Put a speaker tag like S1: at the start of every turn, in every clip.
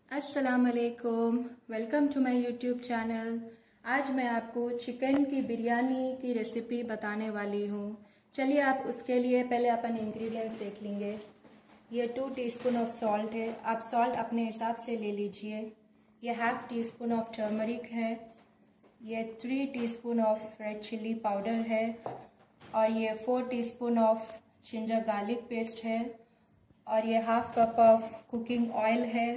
S1: अस्सलाम वालेकुम, welcome to my YouTube channel. आज मैं आपको चिकन की बिरयानी की रेसिपी बताने वाली हूँ। चलिए आप उसके लिए पहले अपन इंग्रेडिएंट्स देख लेंगे। ये 2 टीस्पून ऑफ सॉल्ट है, आप सॉल्ट अपने हिसाब से ले लीजिए। ये half teaspoon of turmeric है, ये 3 teaspoon of red chilli powder है और ये 4 teaspoon of ginger garlic paste है और ये half cup of cooking oil है।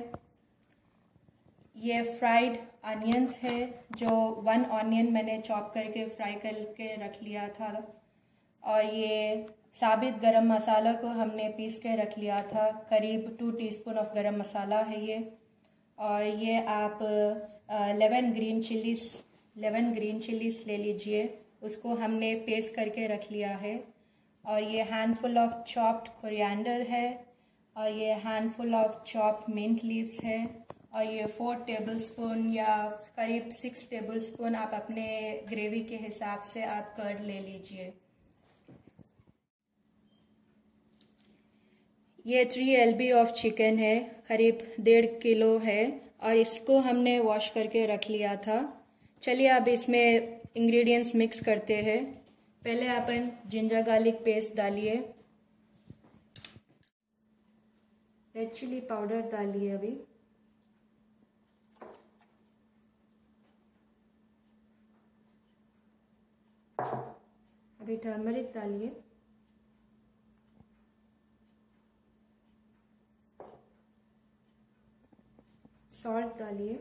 S1: ये फ्राइड अनियंस है, जो 1 ऑनियन मैंने चॉप करके फ्राई करके रख लिया था और ये साबित गरम मसाला को हमने पीस के रख लिया था, करीब 2 टीस्पून ऑफ गरम मसाला है ये। और ये आप 11 ग्रीन चिलीज ले लीजिए, उसको हमने पेस्ट करके रख लिया है। और ये हैंडफुल ऑफ चॉप्ड कोरिएंडर है और ये handful of chopped mint leaves है और ये 4 टेबलस्पून या करीब 6 टेबलस्पून आप अपने ग्रेवी के हिसाब से आप कर्ड ले लीजिए। ये 3 LB ऑफ चिकन है, करीब 1.5 किलो है और इसको हमने वॉश करके रख लिया था। चलिए अब इसमें इंग्रेडिएंट्स मिक्स करते हैं। पहले अपन जिंजर गार्लिक पेस्ट डालिए, रेड चिली पाउडर डालिए, अभी टर्मरिक डालिए, सॉल्ट डालिए,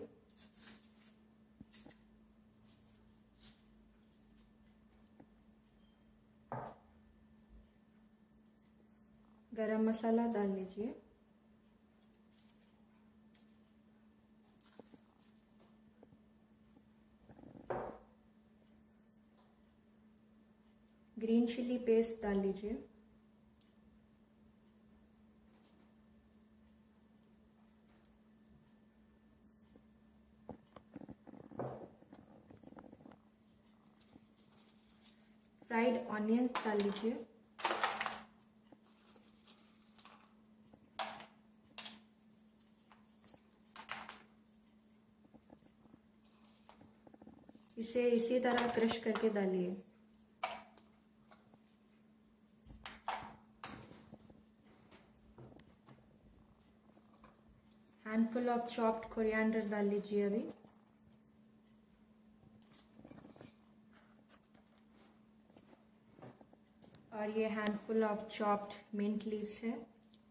S1: गरम मसाला डाल लीजिए, ग्रीन चिली पेस्ट डाल लीजिए, फ्राइड ऑनियंस डाल लीजिए, इसे इसी तरह क्रश करके डालिए। हैंडफुल ऑफ चॉप्ड कोरिएंडर डाल लीजिए अभी, और ये handful of chopped mint leaves है।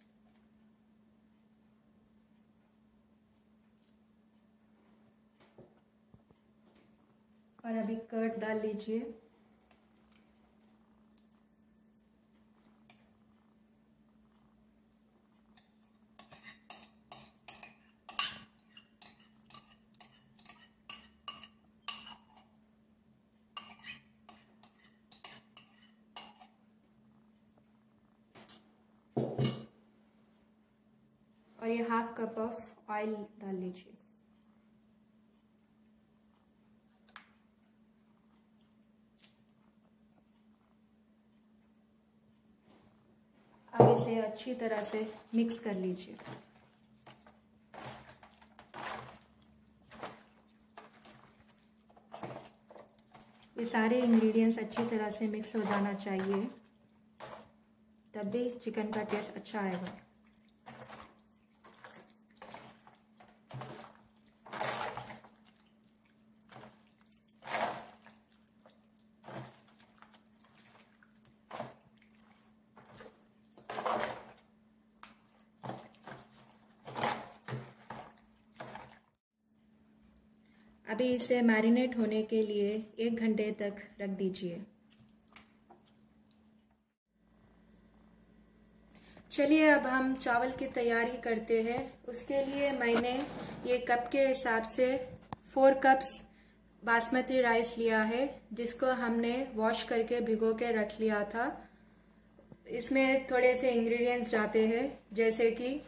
S1: और अभी कर्ड डाल लीजिए, और ये हाफ कप ऑफ ऑयल डाल लीजिए। अब इसे अच्छी तरह से मिक्स कर लीजिए। ये सारे इंग्रेडिएंट्स अच्छी तरह से मिक्स हो जाना चाहिए, तब भी चिकन का टेस्ट अच्छा आएगा। अभी इसे मैरिनेट होने के लिए 1 घंटे तक रख दीजिए। चलिए अब हम चावल की तैयारी करते हैं। उसके लिए मैंने ये कप के हिसाब से 4 कप्स बासमती राइस लिया है, जिसको हमने वॉश करके भिगो के रख लिया था। इसमें थोड़े से इंग्रेडिएंट्स जाते हैं, जैसे कि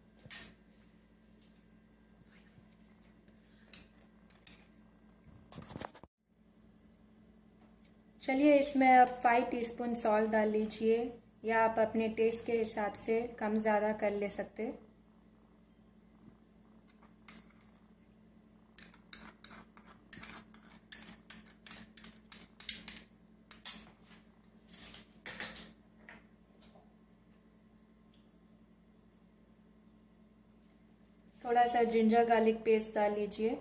S1: चलिए इसमें आप 5 टीस्पून सॉल्ट डाल लीजिए, या आप अपने टेस्ट के हिसाब से कम ज़्यादा कर ले सकते। थोड़ा सा जिंजर गार्लिक पेस्ट डाल लीजिए।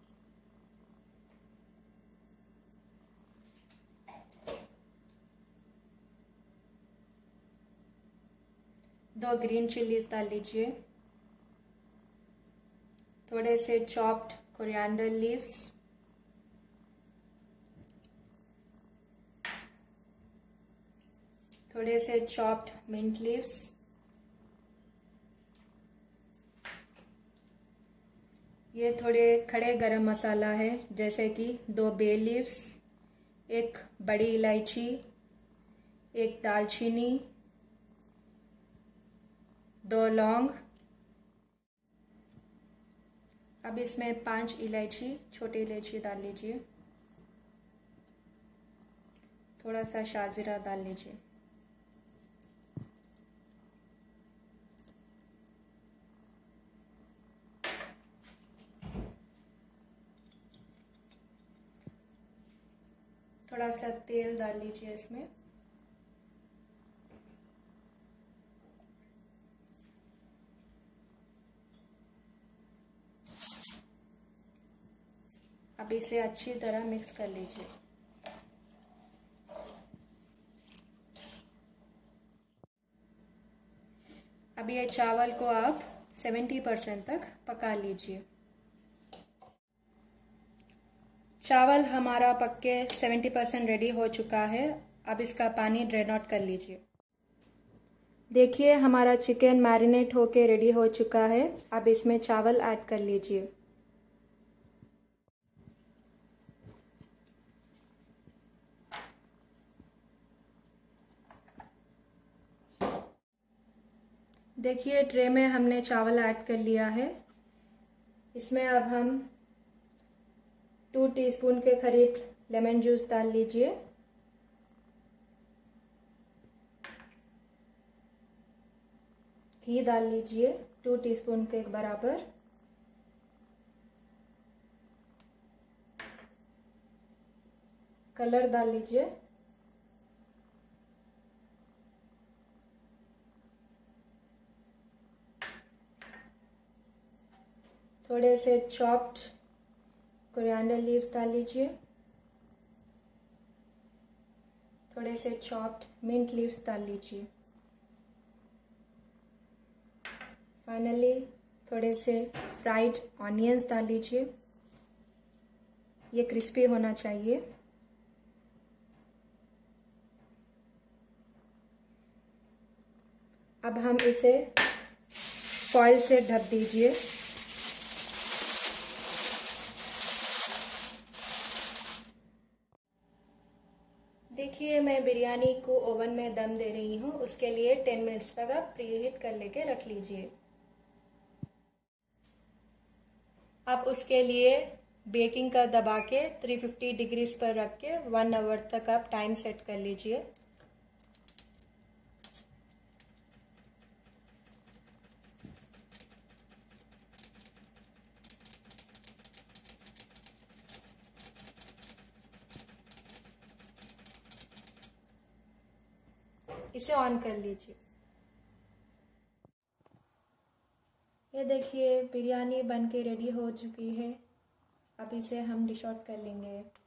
S1: दो ग्रीन चिलीज डाल लीजिए। थोड़े से चॉप्ड कोरिएंडर लीव्स, थोड़े से चॉप्ड मिंट लीव्स, ये थोड़े खड़े गरम मसाला है जैसे कि 2 बे लीव्स, 1 बड़ी इलायची, 1 दालचीनी, 2 लौंग। अब इसमें 5 इलायची, छोटी इलायची डाल लीजिए। थोड़ा सा शाहजीरा डाल लीजिए। थोड़ा सा तेल डाल लीजिए इसमें। अब इसे अच्छी तरह मिक्स कर लीजिए। अब ये चावल को आप 70% तक पका लीजिए। चावल हमारा पक के 70% रेडी हो चुका है। अब इसका पानी ड्रेन आउट कर लीजिए। देखिए हमारा चिकन मैरिनेट होके रेडी हो चुका है। अब इसमें चावल ऐड कर लीजिए। देखिए ट्रे में हमने चावल ऐड कर लिया है। इसमें अब हम 2 टीस्पून के करीब लेमन जूस डाल लीजिए। घी डाल लीजिए 2 टीस्पून के बराबर। कलर डाल लीजिए। थोड़े से चॉप्ड कोरिएंडर लीव्स डाल लीजिए। थोड़े से चॉप्ड मिंट लीव्स डाल लीजिए। फाइनली थोड़े से फ्राइड ऑनियंस डाल लीजिए। ये क्रिस्पी होना चाहिए। अब हम इसे फॉइल से ढक दीजिए। देखिए मैं बिरयानी को ओवन में दम दे रही हूँ। उसके लिए 10 मिनट्स तक आप प्रीहीट कर लेके रख लीजिए। आप उसके लिए बेकिंग का दबा के 350 डिग्रीज पर रख के 1 आवर तक आप टाइम सेट कर लीजिए। इसे ऑन कर लीजिए। ये देखिए बिरयानी बनके रेडी हो चुकी है। अब इसे हम डिश आउट कर लेंगे।